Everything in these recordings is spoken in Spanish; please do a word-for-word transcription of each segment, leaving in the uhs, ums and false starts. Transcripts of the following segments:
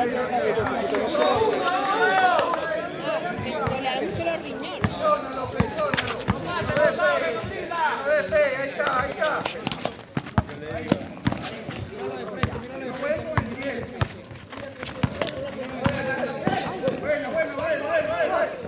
mucho los riñones. Ahí está, ahí está. Bueno, bueno, bueno, bueno, bueno.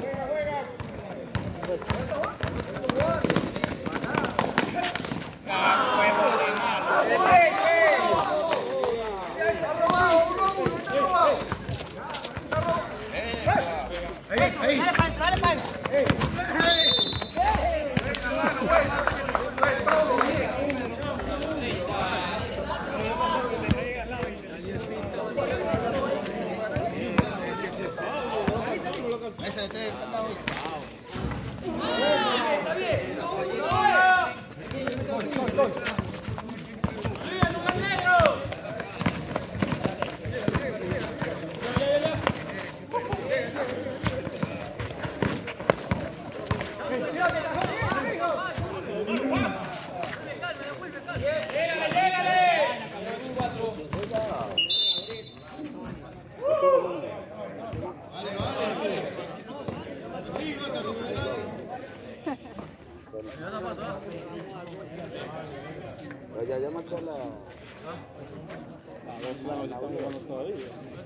Ahí, ahí. Dale, dale, Ya, ya marcó la... A ver si la ven todavía.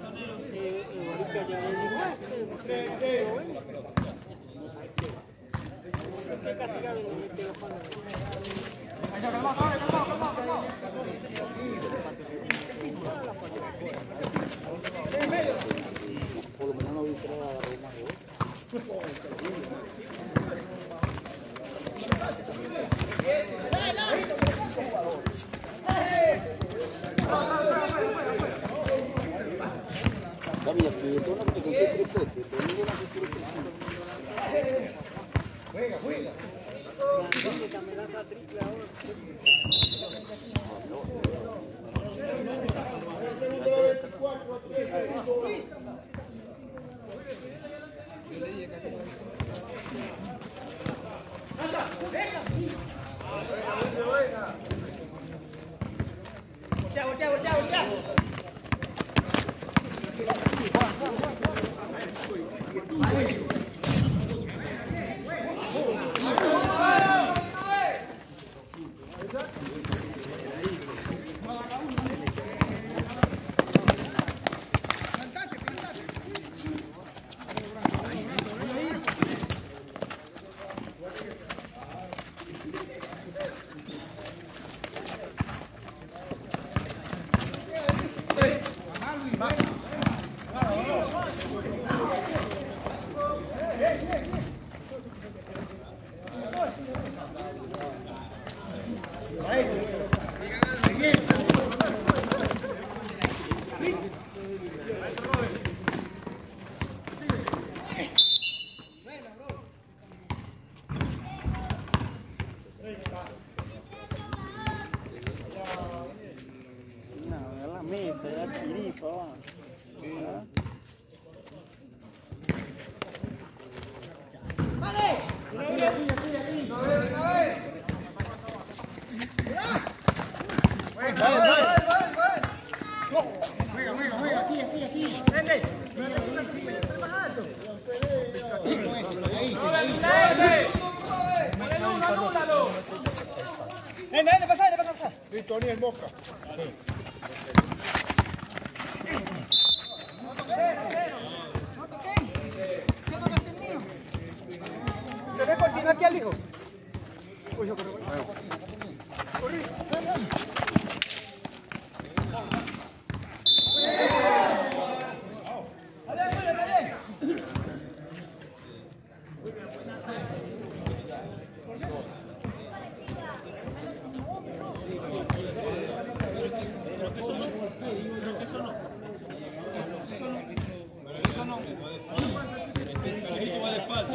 Por lo menos no vi que era la Roma. Gabi, aquí esto no te consigue triplete, pero no era triplete. Juega, juega. me lanza triple ahora. Voltea, voltea, voltea, voltea. Mesa, ya chiripa, va. ¡Vale! Mira, mira, mira, mira, mira. A ver, a ver. Mira. Bueno, vale, vale, vale, vale. Juega, juega, juega, aquí, aquí, aquí. Vente. Más alto. Anúlalo. Ven, ven, pasa, ven, pasa. Listo, ni el Mosca. No toquéis. ¿Qué tocas el mío? ¿Se ve por aquí al hijo? Uy, yo corro. Corrí. Dale, dale, dale. Creo que eso no. Creo que eso no. Eso no. El carajito va de espalda.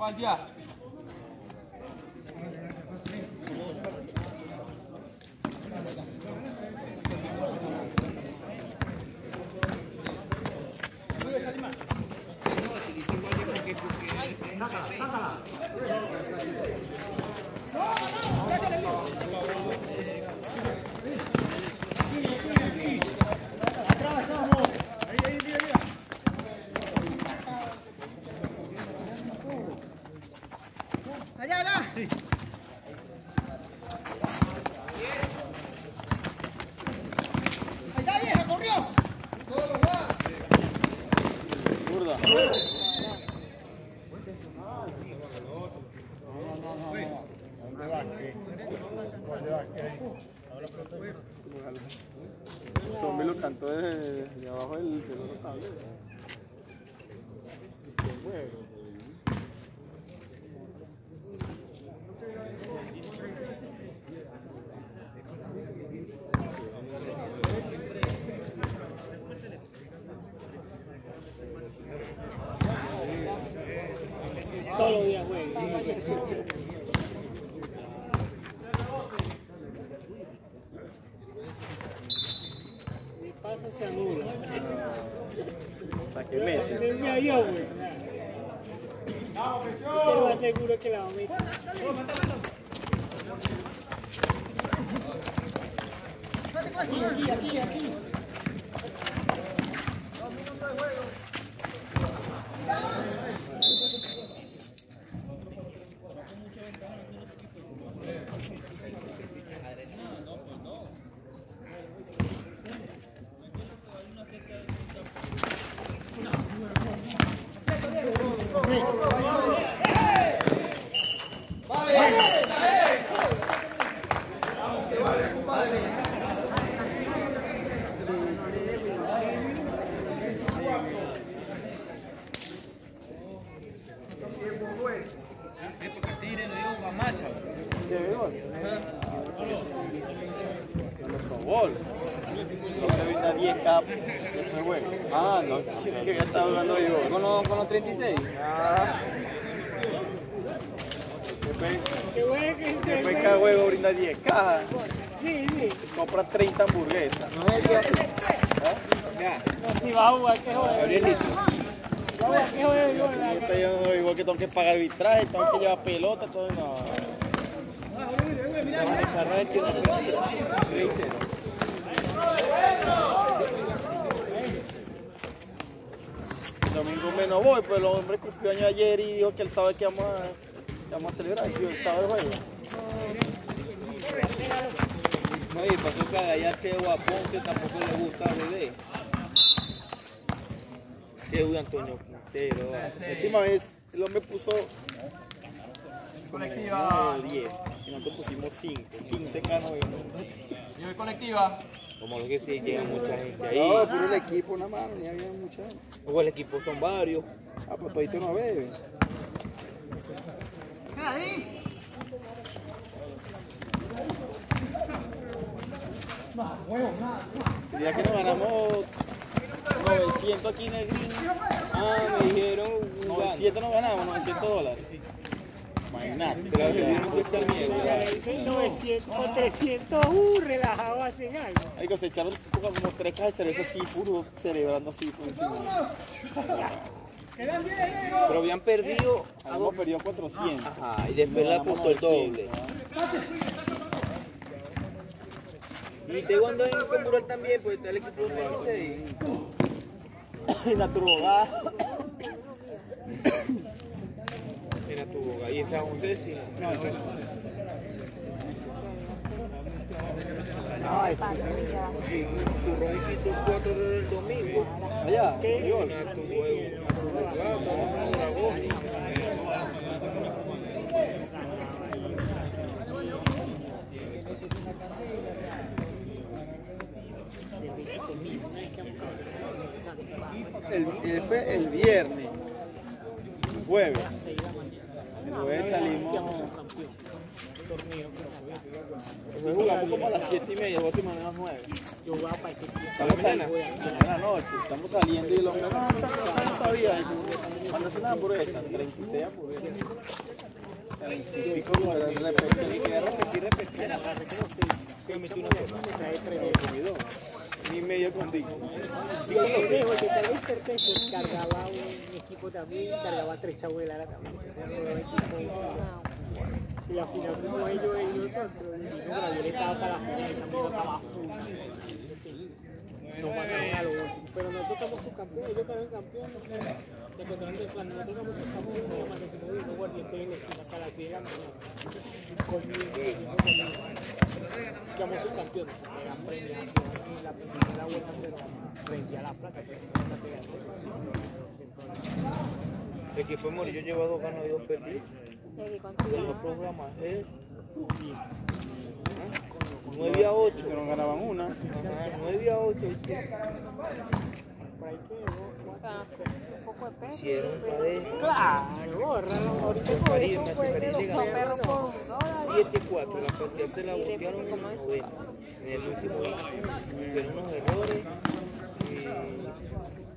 Guardia. Allá, allá. Allá, vieja, corrió. Zurda. Zombie lo cantó desde de abajo del otro tablero. Todos los días, güey. Mi paso se anula. Hasta que mete. Denme a yo, güey. Te lo aseguro que la va a meter. Aquí, aquí, aquí, aquí. ¿Qué gol? Nuestro gol. Lo que brinda diez K después, güey. Ah, no, que ya estaba jugando digo. Con los, con los treinta y seis. Ah. Después, Qué bueno que se después cada juego brinda diez cajas. Sí, sí. Compra treinta hamburguesas. No es el que hace. Ya. No, si va a jugar, que joder. Gabrielito. Va a jugar, que joder. Yo estoy yendo igual que tengo que pagar arbitraje, tengo que llevar pelota, todo. No. El domingo menos voy, pues el hombre cumplió año ayer y dijo que él sabe que vamos a, que vamos a celebrar. Yo el sábado juego. No, y pasó que allá Che Guapón, que tampoco le gusta bebé. Che Antonio Quintero. La última vez el hombre puso Colectiva. diez y nosotros pusimos cinco, quince canos y Yo voy colectiva. Como lo que sí, llega mucha gente ahí. no, puro el equipo nada más, ni había mucha. Luego el equipo son varios. Ah, pues todito no bebe. Queda ahí. El día que nos ganamos novecientos aquí en el green, Ah, me dijeron. novecientos nos ganamos, novecientos dólares. Imagínate. Pero que tienen que ser mierda. novecientos o trescientos, uh, relajado hacen algo. Ahí cosecharon como tres cajas de cerveza así, puro celebrando así por encima. Quedan diez, eh. Pero habían perdido. Hemos perdido cuatrocientos. Ajá, y después la apuntó el doble. Y te cuando en Comural también, pues está el equipo de veintiséis. Y la turbogada. Mira tu boca, y en San José sí. No, eso no. Sí, tu Ron hizo cuatro el domingo. Allá, digo, Una tu juego, una tu jugada, una tu dragón. el, el, fue el viernes, el jueves. El jueves salimos. Después jugamos llegamos como a las siete y media, vos te manejas nueve. Yo voy a partir. Estamos saliendo en la noche, estamos saliendo y los hombres, no, no, no, todavía. Mándase una hamburguesa, treinta y seis hamburguesas. treinta y pico, repetir, repetir, repetir. Me metí una cosa, me trae tres de Ni medio con Dick. Yo le dejo que tal vez Terpeso cargaba un equipo también, cargaba tres chavos de Lara también. O sea, no equipo. Y al final como ellos y nosotros, y no, pero yo le estaba para la final y también estaba full. Nos mandaron a lo último, pero nosotros estamos subcampeones, ellos quedaron campeones. Se encontraron de cuando nosotros estamos subcampeones, nos llaman, se nos dijo, guardián, en la esquina, acá a las diez de la mañana. Conmigo y yo conmigo. Quedamos subcampeones, era premiación y la primera vuelta frente a la plata. El equipo de Morillo lleva dos ganos y dos perdidos. De los programas es nueve a ocho. Si no ganaban una. nueve a ocho. Por ahí quedó. Un poco de peso. Hicieron cadena. Claro, bórralo. Ahorita con París, eso Mati fue París de los le ganó Perros por un dólar. siete cuatro. La partida se la botearon en el noveno. En el último hicieron unos errores. Y